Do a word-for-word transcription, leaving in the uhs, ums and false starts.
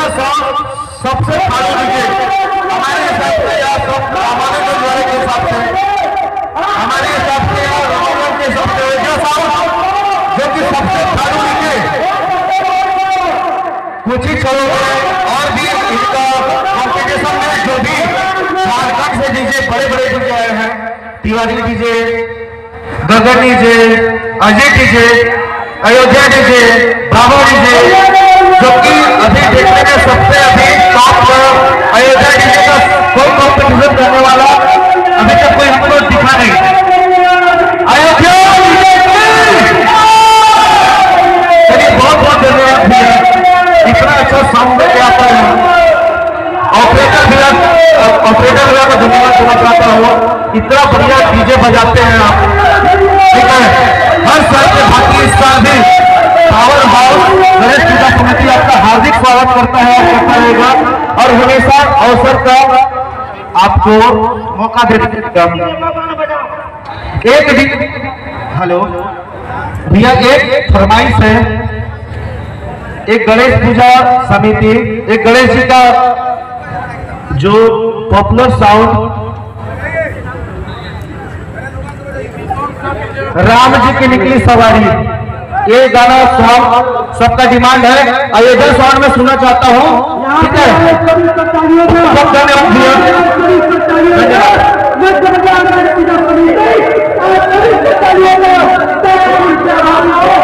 Song सबसे फाड़ू DJ हमारे हिसाब से या सब हमारे गुरुद्वारे के हिसाब से हमारे हिसाब से या रोमन के हिसाब से जो सॉन्ग जो कि सबसे फाड़ू डीजे कुछ ही छोड़ो और भी इनका कॉम्पिटिशन में जो भी झारखंड से डीजे बड़े बड़े डीजे आए हैं, Tiwari DJ, Gagan DJ, Ajay DJ, Ayodhya DJ, Brahmin DJ, जो कि अभी देखने में सबसे अभी टॉप पर अयोध्या डीजे का कोई कॉम्पिटिशन करने वाला अभी तक कोई हमको दिखा नहीं। अयोध्या डीजे चलिए बहुत बहुत धन्यवाद भैया, इतना अच्छा साउंड क्या पर ऑपरेटर भैया ऑपरेटर भैया का धन्यवाद देना चाहता हूँ, इतना बढ़िया डीजे बजाते हैं आप, ठीक है। हर साल के बाकी इस साल भी पावर हाउस गणेश पूजा समिति आपका हार्दिक स्वागत करता है और करता रहेगा और हमेशा अवसर का आपको मौका देता है। एक दिन हेलो भैया एक फरमाइश है, एक गणेश पूजा समिति एक गणेश जी का जो पॉपुलर साउंड राम जी की निकली सवारी, ये गाना सॉन्ग सबका डिमांड है, अयोध्या सॉन्ग में सुनना चाहता हूँ, ठीक है। सब धन्यवाद भैया, धन्यवाद।